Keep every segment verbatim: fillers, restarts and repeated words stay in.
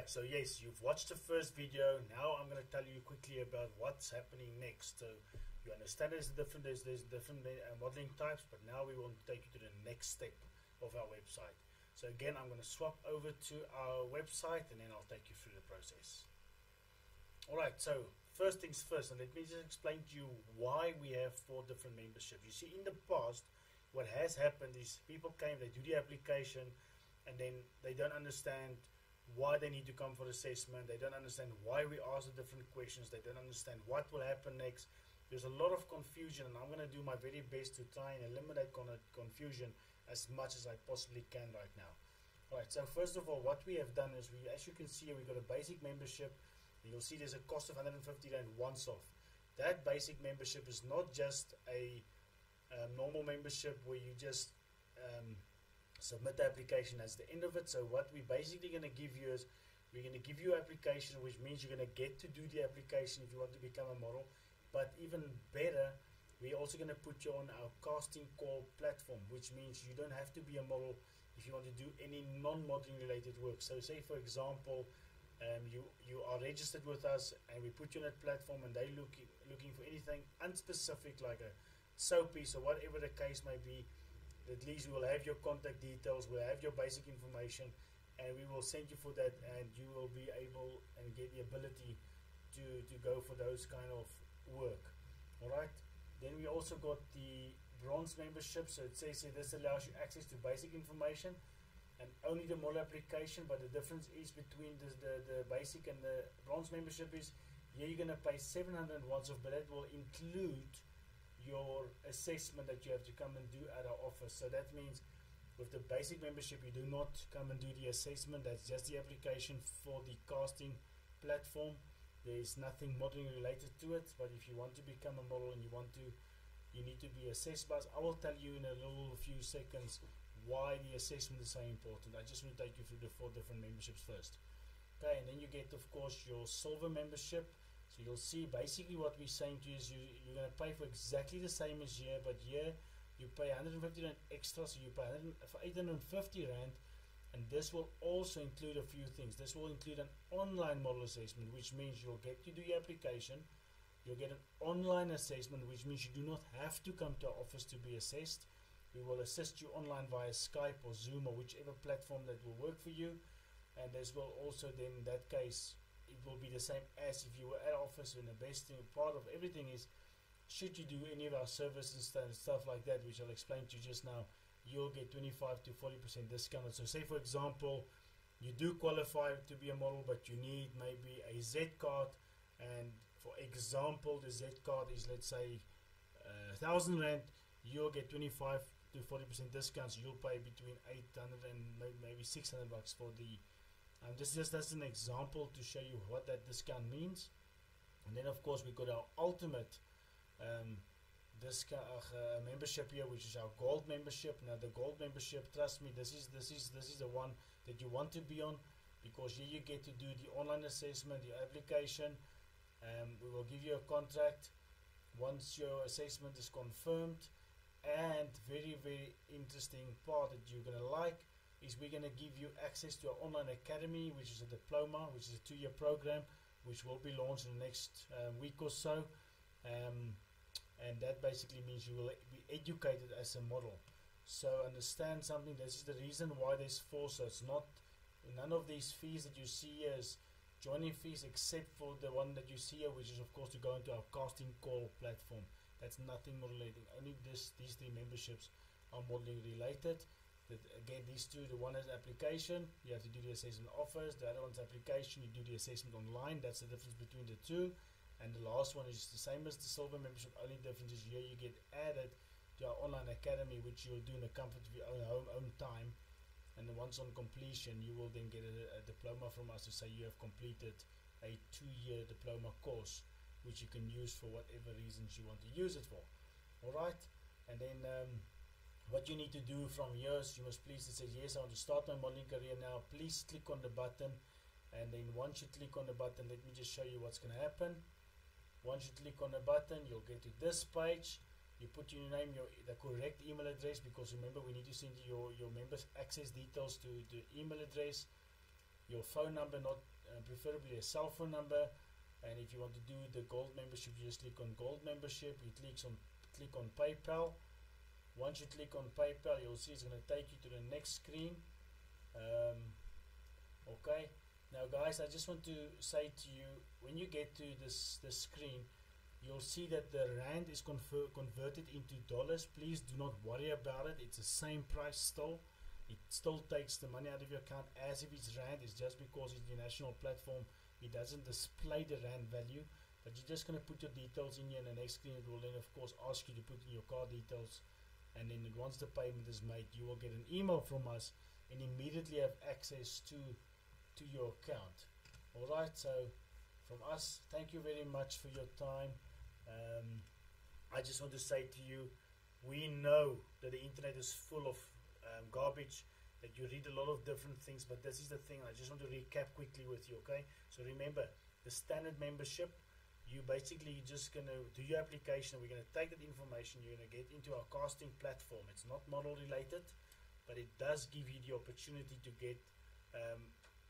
so yes, you've watched the first video. Now I'm going to tell you quickly about what's happening next. So you understand there's different there's, there's different uh, modeling types, but now we want to take you to the next step of our website. So again, I'm going to swap over to our website and then I'll take you through the process. Alright, so first things first, and let me just explain to you why we have four different memberships. You see, in the past, what has happened is people came, they do the application, and then they don't understand why they need to come for assessment. They don't understand why we ask the different questions. They don't understand what will happen next. There's a lot of confusion, and I'm going to do my very best to try and eliminate con confusion as much as I possibly can right now. Alright, so first of all, what we have done is, we, as you can see, we've got a basic membership. You'll see there's a cost of one hundred fifty rand once off. That basic membership is not just a, a normal membership where you just um, submit the application as the end of it. So what we're basically going to give you is, we're going to give you an application, which means you're going to get to do the application if you want to become a model. But even better, we're also going to put you on our casting call platform, which means you don't have to be a model if you want to do any non-modeling related work. So say for example, Um, you you are registered with us and we put you on that platform, and they looking looking for anything unspecific like a soap piece or whatever the case may be. At least we will have your contact details, we'll have your basic information, and we will send you for that, and you will be able and get the ability to to go for those kind of work. Alright, then we also got the bronze membership. So it says here, this allows you access to basic information and only the model application, but the difference is between this, the, the basic and the bronze membership is, here you're going to pay seven hundred once off, but that will include your assessment that you have to come and do at our office. So that means with the basic membership, you do not come and do the assessment. That's just the application for the casting platform. There is nothing modeling related to it, but if you want to become a model and you want to, you need to be assessed by us. I will tell you in a little few seconds why the assessment is so important. I just want to take you through the four different memberships first. Okay, and then you get, of course, your silver membership. So you'll see basically what we're saying to you is you, you're going to pay for exactly the same as here, but here you pay one hundred fifty rand extra, so you pay for eight hundred fifty rand, and this will also include a few things. This will include an online model assessment, which means you'll get to do your application. You'll get an online assessment, which means you do not have to come to our office to be assessed. We will assist you online via Skype or Zoom or whichever platform that will work for you. And this will also then, in that case, it will be the same as if you were at office. And the best thing, part of everything is, should you do any of our services and stuff like that, which I'll explain to you just now, you'll get twenty-five to forty percent discount. So say for example, you do qualify to be a model, but you need maybe a Z card. And for example, the Z card is, let's say, a thousand rand, you'll get twenty-five to forty percent discounts. You'll pay between eight hundred and maybe six hundred bucks for the um, this just as an example to show you what that discount means. And then of course we got our ultimate um, discount uh, membership here, which is our gold membership. Now the gold membership, trust me, this is this is this is the one that you want to be on, because here you get to do the online assessment, the application. Um, we will give you a contract once your assessment is confirmed. And very very interesting part that you're going to like is we're going to give you access to our online academy, which is a diploma, which is a two-year program, which will be launched in the next uh, week or so. Um, and that basically means you will be educated as a model. So understand something, this is the reason why there's four. So it's not, none of these fees that you see here is joining fees, except for the one that you see here, which is of course to go into our casting call platform. That's nothing modeling. Only this, these three memberships are modeling related. That, again, these two, the one is application, you have to do the assessment office. The other one's application, you do the assessment online. That's the difference between the two. And the last one is the same as the silver membership. Only difference is here you get added to our online academy, which you'll do in the comfort of your own home, own time. And then once on completion, you will then get a, a diploma from us to say you have completed a two-year diploma course, which you can use for whatever reasons you want to use it for. Alright, and then um, what you need to do from here is you must please, it says yes, I want to start my modeling career now. Please click on the button, and then once you click on the button, let me just show you what's going to happen. Once you click on the button, you'll get to this page. You put your name, your the correct email address, because remember we need to send you your, your members access details to the email address, your phone number, not uh, preferably a cell phone number. And if you want to do the gold membership, you just click on gold membership. You click on click on PayPal. Once you click on PayPal, you'll see it's going to take you to the next screen. Um, okay. Now, guys, I just want to say to you, when you get to this this screen, you'll see that the rand is conver converted into dollars. Please do not worry about it. It's the same price still. It still takes the money out of your account as if it's rand. It's just because it's the national platform. It doesn't display the rand value, but you're just going to put your details in here, and the next screen it will then of course ask you to put in your card details, and then once the payment is made, you will get an email from us and immediately have access to to your account. Alright, so from us, thank you very much for your time. um, I just want to say to you, we know that the internet is full of um, garbage, that you read a lot of different things, but this is the thing. I just want to recap quickly with you, okay? So remember, the standard membership, you basically just going to do your application. We're going to take that information, you're going to get into our casting platform. It's not model related, but it does give you the opportunity to get um,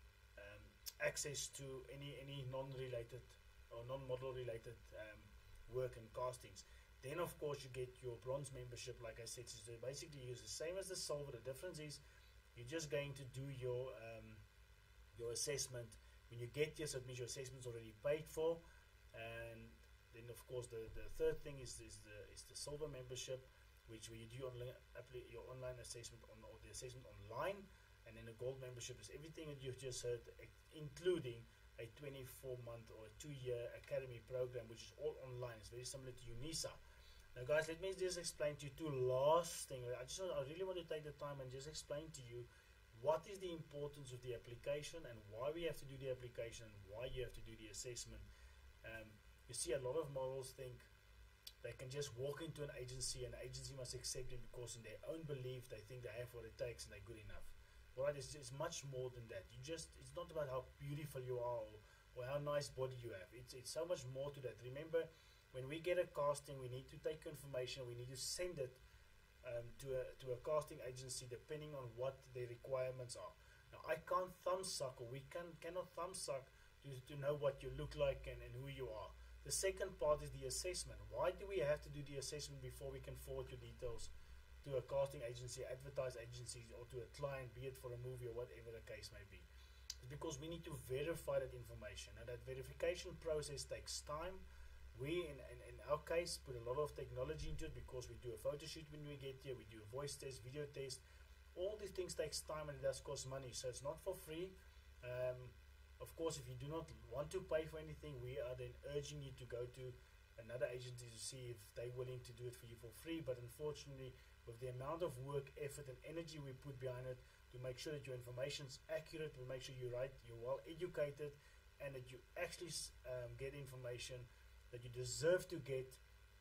um, access to any, any non-related or non-model related um, work and castings. Then of course you get your bronze membership, like I said. So basically use the same as the silver. The difference is you're just going to do your um, your assessment. When you get this, it means your assessment's already paid for. And then of course the, the third thing is, is the is the silver membership, which where you do online your online assessment on or the assessment online. And then the gold membership is everything that you've just heard, including a twenty-four month or a two year academy program, which is all online. It's very similar to UNISA. Now guys, let me just explain to you two last thing. I just I really want to take the time and just explain to you what is the importance of the application and why we have to do the application and why you have to do the assessment. Um, you see a lot of models think they can just walk into an agency and the agency must accept them because in their own belief they think they have what it takes and they're good enough. Alright, it's, it's much more than that. You just it's not about how beautiful you are or, or how nice body you have. It's it's so much more to that. Remember, when we get a casting, we need to take information, we need to send it um, to, a, to a casting agency depending on what their requirements are. Now, I can't thumb suck, or we can, cannot thumb suck to, to know what you look like and, and who you are. The second part is the assessment. Why do we have to do the assessment before we can forward your details to a casting agency, advertise agencies, or to a client, be it for a movie or whatever the case may be? It's because we need to verify that information. Now, that verification process takes time. We, in, in, in our case, put a lot of technology into it because we do a photo shoot when we get here, we do a voice test, video test. All these things takes time and it does cost money, so it's not for free. Um, of course, if you do not want to pay for anything, we are then urging you to go to another agency to see if they're willing to do it for you for free. But unfortunately, with the amount of work, effort and energy we put behind it to make sure that your information is accurate, we make sure you're right, you're well educated, and that you actually um, get information that you deserve to get,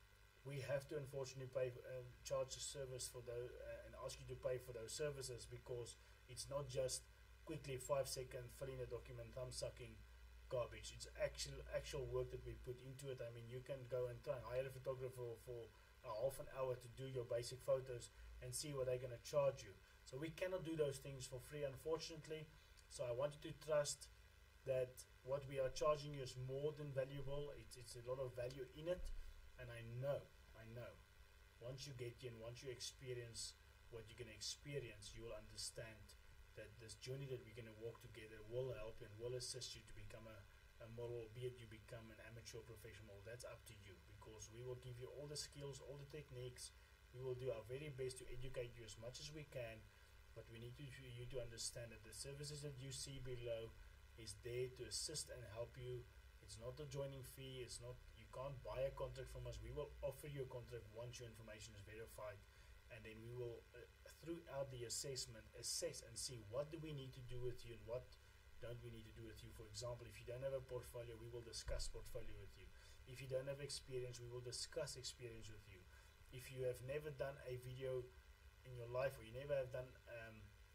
we have to unfortunately pay, um, charge a service for those uh, and ask you to pay for those services, because it's not just quickly five second fill in a document, thumb sucking garbage. It's actual actual work that we put into it. I mean, you can go and try and hire a photographer for a half an hour to do your basic photos and see what they're going to charge you. So we cannot do those things for free, unfortunately. So I want you to trust that what we are charging you is more than valuable. It's, it's a lot of value in it, and I know, I know, once you get in, once you experience what you're going to experience, you will understand that this journey that we're going to walk together will help and will assist you to become a, a model, be it you become an amateur professional. That's up to you, because we will give you all the skills, all the techniques. We will do our very best to educate you as much as we can, but we need to, you to understand that the services that you see below is there to assist and help you. It's not a joining fee. It's not, you can't buy a contract from us. We will offer you a contract once your information is verified, and then we will uh, throughout the assessment assess and see what do we need to do with you and what don't we need to do with you. For example, if you don't have a portfolio, we will discuss portfolio with you. If you don't have experience, we will discuss experience with you. If you have never done a video in your life, or you never have done um,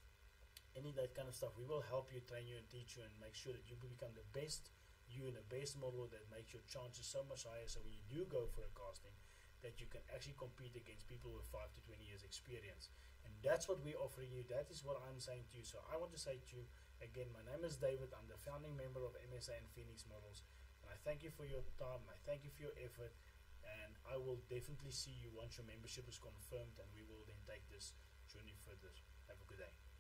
any of that kind of stuff, we will help you, train you and teach you and make sure that you become the best you and the best model that makes your chances so much higher, so when you do go for a casting, that you can actually compete against people with five to twenty years experience. And that's what we're offering you. That is what I'm saying to you. So I want to say to you, Again, my name is David. I'm the founding member of M S A and Phoenix Models, and I thank you for your time. I thank you for your effort, and I will definitely see you once your membership is confirmed, and we will then take this journey further. Have a good day.